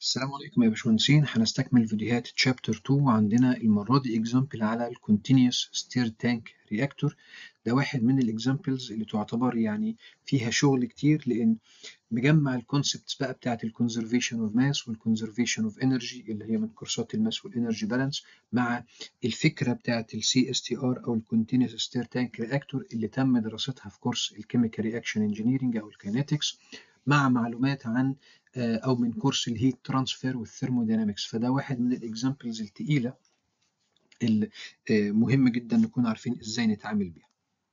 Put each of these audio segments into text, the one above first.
السلام عليكم يا باشمهندسين. هنستكمل فيديوهات تشابتر 2 وعندنا المرة دي اكزامبل على ال Continuous Stir Tank Reactor. ده واحد من الاكزامبلز اللي تعتبر يعني فيها شغل كتير، لأن مجمع الكونسبتس بقى بتاعت ال Conservation of Mass وال Conservation of Energy اللي هي من كورسات الماس والإنرجي بالانس، مع الفكرة بتاعت ال CSTR أو ال Continuous Stir Tank Reactor اللي تم دراستها في كورس الكيميكال رياكشن انجينيرنج أو الكينetics، مع معلومات عن او من كورس الهيت ترانسفير والثيرمودينامكس. فده واحد من الاكزامبلز التقيله اللي مهم جدا نكون عارفين ازاي نتعامل بيها.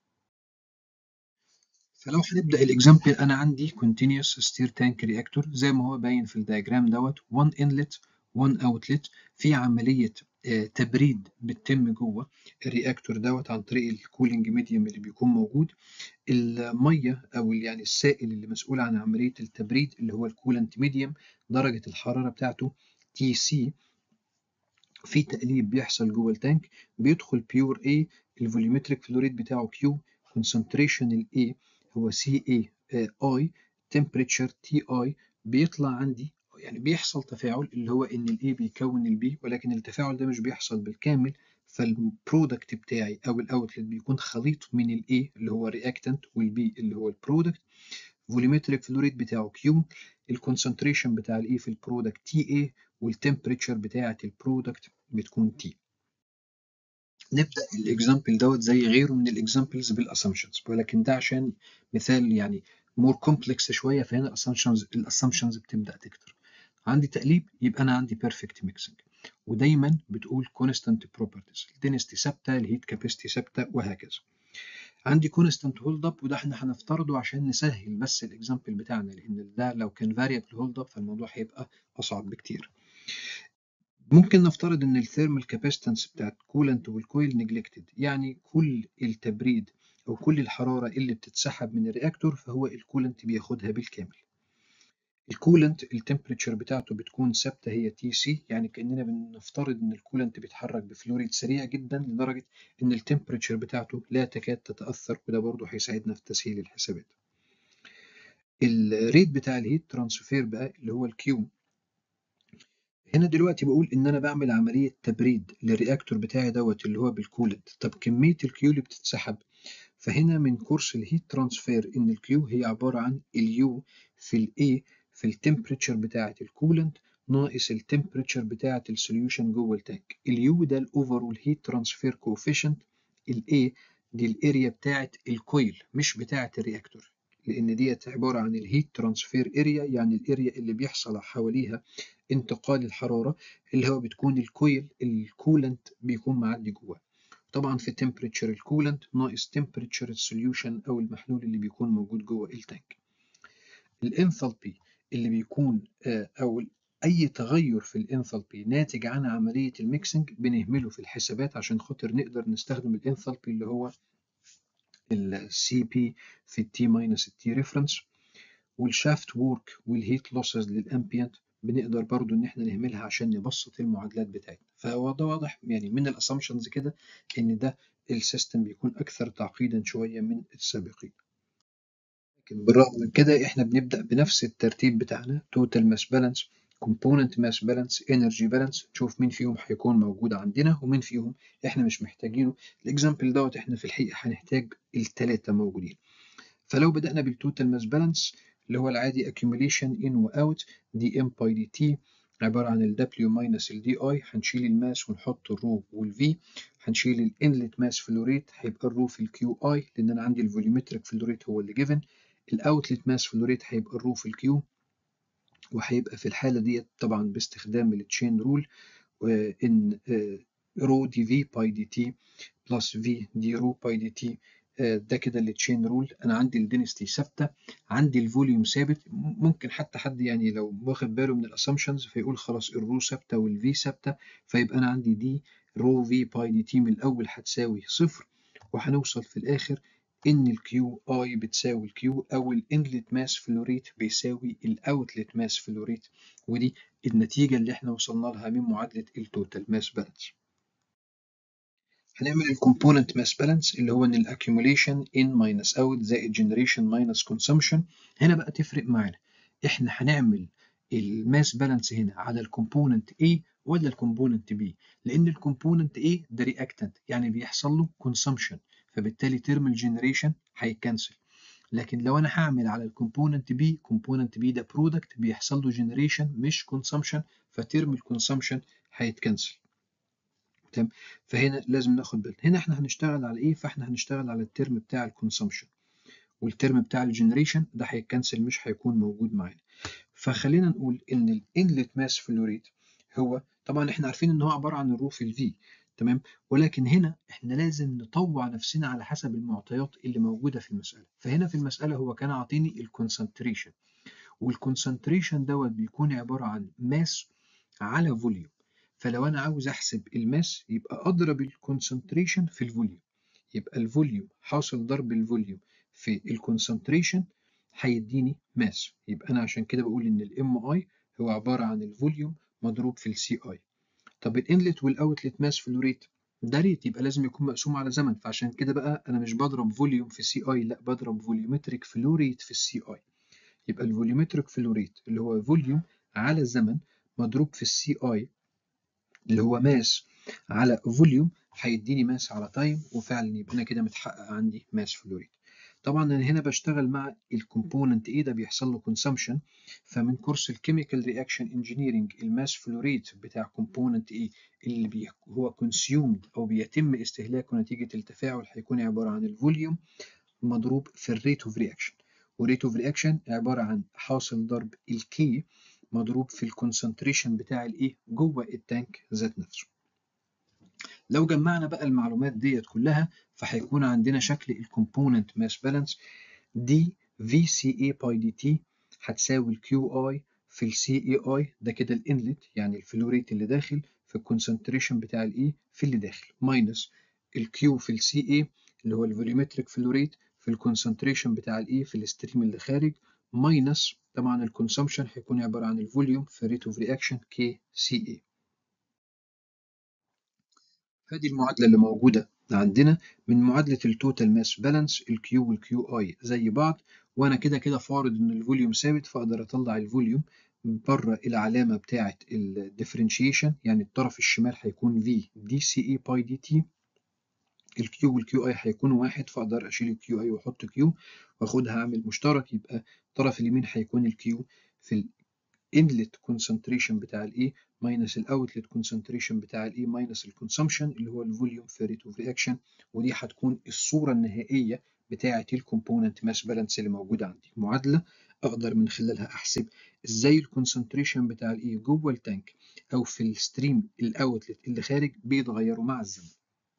فلو هنبدا الاكزامبل، انا عندي continuous stir tank reactor زي ما هو باين في الدياجرام دوت، 1 inlet 1 outlet. في عمليه تبريد بتتم جوه الرياكتور دوت عن طريق الكولينج ميديوم اللي بيكون موجود. الميه او يعني السائل اللي مسؤول عن عمليه التبريد اللي هو الكولنت ميديوم، درجه الحراره بتاعته تي سي. في تقليب بيحصل جوه التانك، بيدخل بيور A، الفوليومتريك فلوريد بتاعه Q، كونسنتريشن ال A هو CA I، temperature TI. بيطلع عندي يعني بيحصل تفاعل اللي هو ان ال A بيكون ال B، ولكن التفاعل ده مش بيحصل بالكامل. فالبرودكت بتاعي او الاوتلت بيكون خليط من ال A اللي هو الرياكتنت وال B اللي هو البرودكت. فوليومتريك فلوريد بتاعه Q، الكونسنتريشن بتاع ال A في البرودكت TA، والتمبريتشر بتاعة البرودكت بتكون T. نبدأ الاكزامبل دوت زي غيره من الاكزامبلز بالاسامبشنز، ولكن ده عشان مثال يعني مور كومبلكس شوية، فهنا الاسامبشنز بتبدأ تكتر. عندي تقليب، يبقى انا عندي بيرفكت ميكسنج، ودايما بتقول كونستانت بروبرتيز، الدنستي ثابته، الهيت كاباسيتي ثابته، وهكذا. عندي كونستانت هولد اب، وده احنا هنفترضه عشان نسهل بس الاكزامبل بتاعنا، لان ده لو كان فاريبل هولد اب فالموضوع هيبقى اصعب بكتير. ممكن نفترض ان الثيرمال كاباسيتنس بتاعت كولنت والكويل نجلكتد، يعني كل التبريد او كل الحراره اللي بتتسحب من الرياكتور فهو الكولنت بياخدها بالكامل. الكولنت التمبريتشر بتاعته بتكون ثابته، هي تي سي، يعني كاننا بنفترض ان الكولنت بيتحرك بفلوريد سريع جدا لدرجه ان التمبريتشر بتاعته لا تكاد تتاثر، وده برضه هيساعدنا في تسهيل الحسابات. الريت بتاع الهيت ترانسفير بقى اللي هو الكيو، هنا دلوقتي بقول ان انا بعمل عمليه تبريد للرياكتور بتاعي دوت اللي هو بالكولنت. طب كميه الكيو اللي بتتسحب، فهنا من كورس الهيت ترانسفير ان الكيو هي عباره عن اليو في الاي في التمبريتشر بتاعه الكولنت ناقص التمبريتشر بتاعه السوليوشن جوه التانك. اليو ده الاوفرول هيت ترانسفير كوفيشنت، الاي دي الاريا بتاعه الكويل مش بتاعه الرياكتور، لان ديت عباره عن الهيت ترانسفير اريا، يعني الاريا اللي بيحصل حواليها انتقال الحراره، اللي هو بتكون الكويل الكولنت بيكون معدي جواه. طبعا في temperature الكولنت ناقص temperature السوليوشن او المحلول اللي بيكون موجود جوه التانك. الانثالبي اللي بيكون او اي تغير في الانثالبي ناتج عن عمليه الميكسنج بنهمله في الحسابات عشان خاطر نقدر نستخدم الانثالبي اللي هو السي بي في التي ماينس التي ريفرنس. والشافت وورك والهيت لوسز للامبيانت بنقدر برضو ان احنا نهملها عشان نبسط المعادلات بتاعتنا. فهو ده واضح يعني من الاسامبشنز كده ان ده السيستم بيكون اكثر تعقيدا شويه من السابقين. لكن بالرغم من كده احنا بنبدا بنفس الترتيب بتاعنا: توتال ماس بالانس، كومبوننت ماس بالانس، انرجي بالانس، نشوف مين فيهم هيكون موجود عندنا ومين فيهم احنا مش محتاجينه. الاكزامبل دوت احنا في الحقيقه هنحتاج الثلاثه موجودين. فلو بدأنا بالتوتال ماس بالانس اللي هو العادي accumulation in و out دي ام باي دي تي، عبارة عن ال W minus ال DI. هنشيل الماس ونحط الرو والفي. هنشيل الانلت ماس فلو ريت، هيبقى الرو في الكيو اي لان انا عندي الفوليومتريك فلو ريت هو اللي جيفن. الاوتلت ماس فلو ريت هيبقى الرو في الكيو، وهيبقى في الحالة ديت طبعا باستخدام التشين رول ان رو دي في باي دي تي بلس في دي رو باي دي تي. ده كده التشين رول. انا عندي الدينستي ثابته، عندي الفوليوم ثابت. ممكن حتى حد يعني لو واخد باله من الاسامبشنز فيقول خلاص الرو ثابته والفي ثابته، فيبقى انا عندي دي رو في باي دي تي من الاول هتساوي صفر، وهنوصل في الاخر ان الكيو اي بتساوي الكيو او الانلت ماس فلوريت بيساوي الاوتلت ماس فلوريت. ودي النتيجه اللي احنا وصلنا لها من معادله التوتال ماس بالانس. هنعمل الكومبوننت ماس بالانس اللي هو ان الاكيوميليشن ان ماينس اوت زائد جنريشن ماينس كونسومشن. هنا بقى تفرق معانا، احنا هنعمل الماس بالانس هنا على الكومبوننت A ولا الكومبوننت B؟ لأن الكومبوننت A ده رياكتنت يعني بيحصل له كونسامشن، فبالتالي ترم الجنريشن هيتكنسل. لكن لو انا هعمل على الكومبوننت بي، كومبوننت بي ده برودكت بيحصل له جنريشن مش كونسامشن، فترم الكونسامشن هيتكنسل. تمام. فهنا لازم ناخد بالنا، هنا احنا هنشتغل على ايه؟ فاحنا هنشتغل على الترم بتاع الكونسامشن، والترم بتاع الجنريشن ده هيتكنسل مش هيكون موجود معانا. فخلينا نقول ان الانلت ماس فلو ريت هو، طبعا احنا عارفين ان هو عباره عن الرو في الفي، تمام، ولكن هنا احنا لازم نطوع نفسنا على حسب المعطيات اللي موجوده في المساله. فهنا في المساله هو كان عاطيني الكونسنتريشن، والكونسنتريشن دوت بيكون عباره عن ماس على فوليوم. فلو انا عاوز احسب الماس يبقى اضرب الكونسنتريشن في الفوليوم، يبقى الفوليوم حاصل ضرب الفوليوم في الكونسنتريشن هيديني ماس. يبقى انا عشان كده بقول ان الام اي هو عباره عن الفوليوم مضروب في السي اي. طب الانلت والاوتلت ماس فلو ريت ده ريت، يبقى لازم يكون مقسوم على زمن، فعشان كده بقى انا مش بضرب فوليوم في سي اي، لا بضرب فوليومتريك فلو ريت في السي اي. يبقى الفوليومتريك فلو ريت اللي هو فوليوم على زمن مضروب في السي اي اللي هو ماس على فوليوم هيديني ماس على تايم، وفعلا يبقى انا كده متحقق عندي ماس فلو ريت. طبعا انا هنا بشتغل مع الكومبوننت ايه ده بيحصل له كونسامشن، فمن كورس الكيميكال رياكشن انجينيرنج الماس فلو ريت بتاع كومبوننت ايه اللي هو كونسيومد او بيتم استهلاكه نتيجه التفاعل هيكون عباره عن الفوليوم مضروب في الريت اوف رياكشن، والريت اوف رياكشن عباره عن حاصل ضرب الكي مضروب في الكونسنتريشن بتاع الايه جوه التانك ذات نفسه. لو جمعنا بقى المعلومات ديت كلها فهيكون عندنا شكل الكومبوننت ماس بالانس دي في سي اي باي دي تي هتساوي الكيو اي في السي اي اي، ده كده الانلت يعني الفلو ريت اللي داخل في الكونسنتريشن بتاع الاي في اللي داخل، ماينس الكيو في السي اي اللي هو الفوليومتريك فلو ريت في الكونسنتريشن بتاع الاي في الستريم اللي خارج، ماينس طبعا الكونسومشن هيكون عباره عن الفوليوم في ريت اوف رياكشن كي سي اي. هذه المعادلة اللي موجودة عندنا من معادلة التوتال ماس بالانس، الكيو والكيو اي زي بعض، وانا كده كده فارض ان الفوليوم ثابت، فاقدر اطلع الفوليوم بره العلامة بتاعة الديفرنشيشن، يعني الطرف الشمال هيكون في دي سي اي باي دي تي، الكيو والكيو اي هيكونوا واحد، فاقدر اشيل الكيو اي واحط كيو واخدها اعمل مشترك، يبقى الطرف اليمين هيكون الكيو في الانلت كونسنتريشن بتاع الاي ماينس الاوتلت كونسنتريشن بتاع الاي ماينس الكونسومشن اللي هو الفوليوم في ريت اوف رياكشن، ودي هتكون الصوره النهائيه بتاعه الكومبوننت ماس بالانس اللي موجوده عندي. معادله اقدر من خلالها احسب ازاي الكونسنتريشن بتاع الاي جوه التانك او في الستريم الاوتلت اللي خارج بيتغيروا مع الزمن.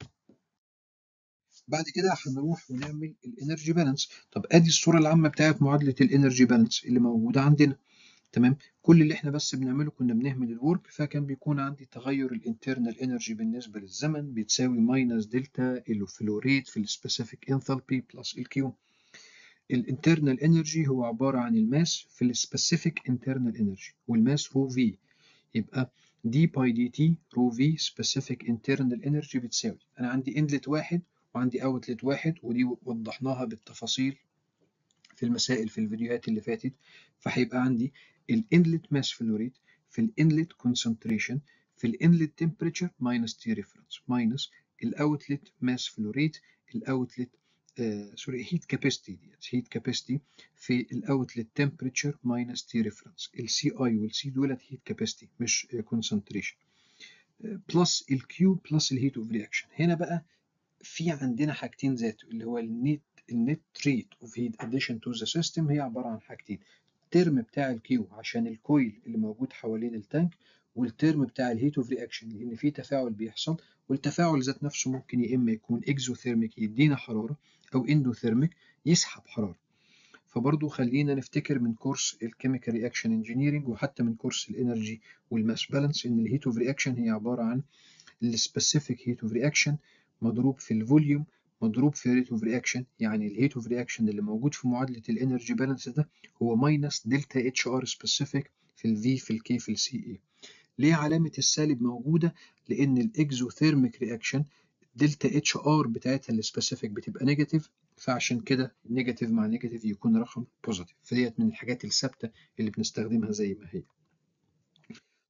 بعد كده هنروح ونعمل الانرجي بالانس. طب ادي الصوره العامه بتاعت معادله الانرجي بالانس اللي موجوده عندنا، تمام. كل اللي احنا بس بنعمله كنا بنهمل الورك، فكان بيكون عندي تغير الانترنال انرجي بالنسبه للزمن بتساوي ماينس دلتا الفلو ريت في السبيسيفيك انثالبي بلس الكيو. الانترنال انرجي هو عباره عن الماس في السبيسيفيك انترنال انرجي، والماس رو في، يبقى دي باي دي تي رو في سبيسيفيك انترنال انرجي بتساوي، انا عندي انلت واحد وعندي اوتلت واحد، ودي وضحناها بالتفاصيل في المسائل في الفيديوهات اللي فاتت. فهيبقى عندي الانلت ماس فلو ريت في الانلت كونسنتريشن في الانلت تمبريتشر ماينس تي ريفرنس ماينس الاوتلت ماس فلو ريت الاوتلت سوري هيت كاباسيتي، هيت كاباسيتي في الاوتلت تمبريتشر ماينس تي ريفرنس، السي اي والسي دولت هيت كاباسيتي مش كونسنتريشن، بلس الكيو بلس الهيت اوف رياكشن. هنا بقى في عندنا حاجتين ذاته اللي هو النت ريت اوف هيت اديشن تو ذا سيستم، هي عباره عن حاجتين، الترم بتاع الكيو عشان الكويل اللي موجود حوالين التانك، والترم بتاع الهيت اوف رياكشن لان في تفاعل بيحصل، والتفاعل ذات نفسه ممكن يا اما يكون اكزوثيرميك يدينا حراره او اندوثيرميك يسحب حراره. فبرضه خلينا نفتكر من كورس الكيميكال رياكشن انجينيرنج وحتى من كورس الانرجي والماس بالانس ان الهيت اوف رياكشن هي عباره عن السبيسيفيك هيت اوف رياكشن مضروب في الفوليوم مضروب في ريت اوف رياكشن، يعني الهيت اوف رياكشن اللي موجود في معادله الانرجي بالانس ده هو ماينس دلتا اتش ار سبيسيفيك في الفي في الكي في السي اي. ليه علامه السالب موجوده؟ لان الاكزوثيرميك رياكشن دلتا اتش ار بتاعتها السبيسيفيك بتبقى نيجاتيف، فعشان كده نيجاتيف مع نيجاتيف يكون رقم بوزيتيف، فديت من الحاجات الثابته اللي بنستخدمها زي ما هي.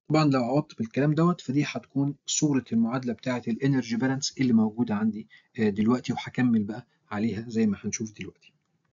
طبعا لو عوضت بالكلام دوت فدي هتكون صورة المعادلة بتاعة الانرجي بالانس اللي موجودة عندي دلوقتي، وهكمل بقى عليها زي ما هنشوف دلوقتي.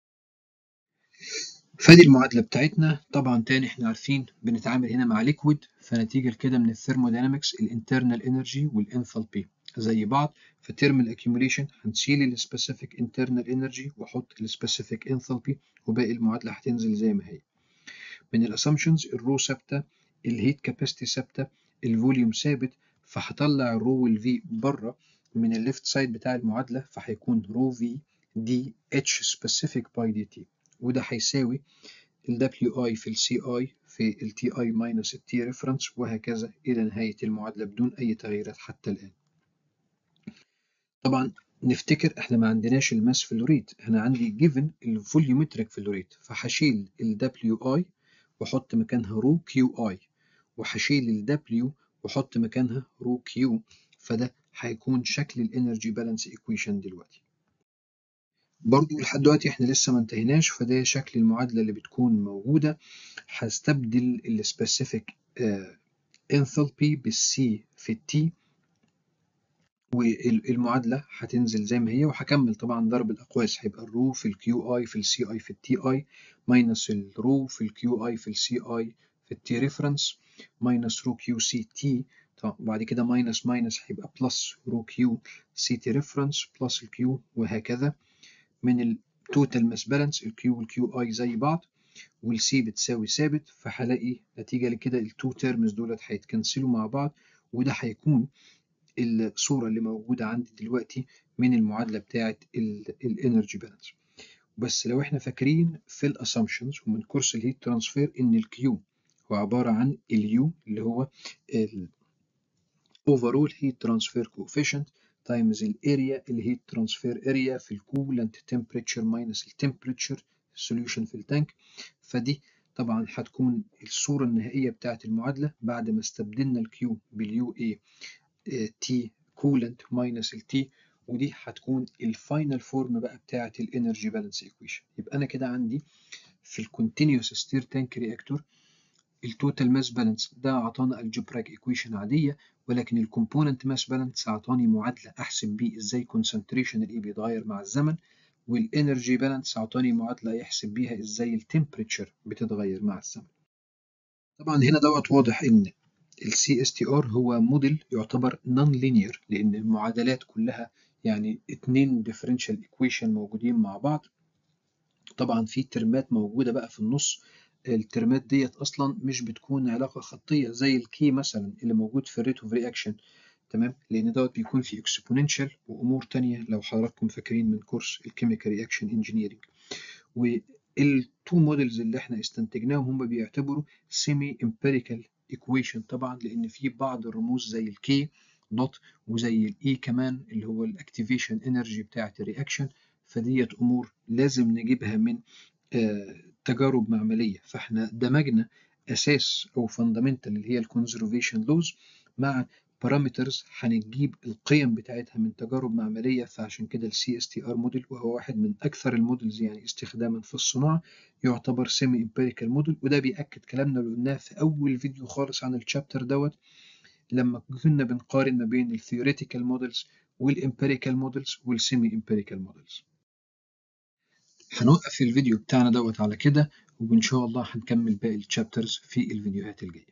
فدي المعادلة بتاعتنا. طبعا تاني احنا عارفين بنتعامل هنا مع ليكويد، فنتيجة لكده من الثيرمودينامكس الانترنال انرجي والانثالبي زي بعض. في ترم الاكيوميليشن هنشيل السبيسيفيك انترنال انرجي واحط السبيسيفيك انثالبي، وباقي المعادلة هتنزل زي ما هي. من الاسامبشنز الرو ثابتة، الهيت كاباسيتي ثابتة، الفوليوم ثابت، فهطلع الرو والفي بره من الليفت سايد بتاع المعادلة، فهيكون رو في دي اتش سبيسيفيك باي دي تي، وده هيساوي ال WI في ال CI في ال TI minus ال T reference، وهكذا إلى نهاية المعادلة بدون أي تغييرات حتى الآن. طبعا نفتكر احنا ما عندناش الماس فلو ريت، انا عندي given الفوليومتريك فلو ريت، فهشيل ال WI واحط مكانها رو QI، وهشيل ال W واحط مكانها رو Q، فده هيكون شكل الانرجي بالانس ايكويشن دلوقتي. برضو لحد دلوقتي احنا لسه ما انتهيناش، فده شكل المعادلة اللي بتكون موجودة. هستبدل السبيسيفيك انثالبي بالسي في التي، والمعادلة هتنزل زي ما هي، وهكمل طبعا ضرب الأقواس، هيبقى الرو في الكيو اي في السي اي في التي اي ماينس الرو في الكيو اي في السي اي في التي ريفرنس ماينس رو كيو سي تي. طب وبعد كده ماينس ماينس هيبقى بلس رو كيو سي تي ريفرنس بلس الكيو، وهكذا. من التوتال ماس بالانس الكيو والكيو اي زي بعض والسي بتساوي ثابت، فهلاقي نتيجة لكده التو تيرمز دولت هيتكنسلوا مع بعض، وده هيكون الصورة اللي موجودة عندي دلوقتي من المعادلة بتاعة الانرجي بالانس. بس لو احنا فاكرين في الاسامبشنز ومن كورس الهيت ترانسفير ان الكيو هو عبارة عن اليو اللي هو overall heat transfer coefficient times الاريا الهيت ترانسفير اريا في الكولنت temperature minus التمبريتشر solution في التانك. فدي طبعا هتكون الصورة النهائية بتاعت المعادلة بعد ما استبدلنا الكيو باليو اي تي كولنت ماينس التي، ودي هتكون الفاينل فورم بقى بتاعت الانرجي بالانس ايكويشن. يبقى انا كده عندي في الكونتينيوس ستير تانك رياكتور التوتال ماس بالانس ده اعطانا الجبرايك ايكويشن عاديه، ولكن الكومبوننت ماس بالانس اعطاني معادله احسب بيه ازاي كونسنتريشن الاي بيتغير مع الزمن، والانرجي بالانس اعطاني معادله يحسب بيها ازاي التمبريتشر بتتغير مع الزمن. طبعا هنا دوت واضح ان السي اس تي ار هو موديل يعتبر نون لينير، لان المعادلات كلها يعني اتنين ديفرنشال ايكويشن موجودين مع بعض. طبعا في ترمات موجودة بقى في النص، الترمات ديت أصلا مش بتكون علاقة خطية زي الكي مثلا اللي موجود في الريت اوف رياكشن، تمام، لأن دوت بيكون في اكسبوننشال وأمور تانية لو حضراتكم فاكرين من كورس الكيميكال رياكشن انجينيرنج. والتو موديلز اللي احنا استنتجناهم هم بيعتبروا سيمي امبيريكال ايكويشن، طبعا لأن في بعض الرموز زي الكي دوت وزي الاي كمان اللي هو الاكتيفيشن انرجي بتاعة الرياكشن، فديت امور لازم نجيبها من تجارب معمليه. فاحنا دمجنا اساس او فاندامنتال اللي هي الكونزرفيشن لوز مع بارامترز هنجيب القيم بتاعتها من تجارب معمليه، فعشان كده السي اس تي ار موديل وهو واحد من اكثر الموديلز يعني استخداما في الصناعه يعتبر سيمي امبيريكال موديل. وده بياكد كلامنا اللي قلناه في اول فيديو خالص عن الشابتر دوت، لما كنا بنقارن ما بين الثيوريتيكال موديلز والامبيريكال موديلز والسيمي امبيريكال موديلز. هنوقف الفيديو بتاعنا دوت على كده، وإن شاء الله هنكمل باقي الشابترز في الفيديوهات الجاية.